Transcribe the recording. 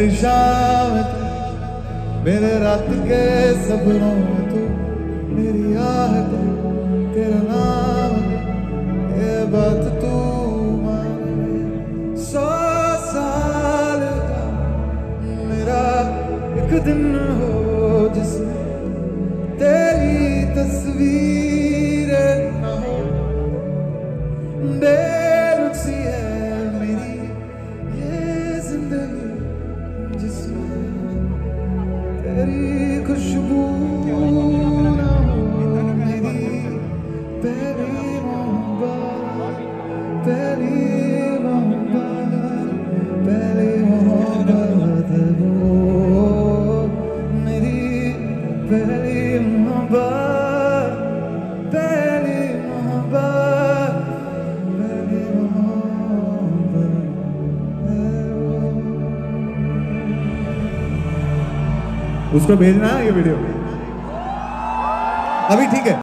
मेरी शाम तू, मेरे रात के सपनों में तू, मेरी आहट तेरा नाम, ये बात तू माने। 100 साल का मेरा एक दिन हो जिसमें तेरी तस्वीर न हो। बेरुखी है मेरी ये जिंदगी जिसमें तेरी खुशबू न हो। मेरी पहली मोहब्बत, पहली मोहब्बत, पहली मोहब्बत वो मेरी पहली मोहब्बत, पहली मोहब्बत, पहली मोहब्बत है वो। उसको भेजना है ये वीडियो अभी, ठीक है।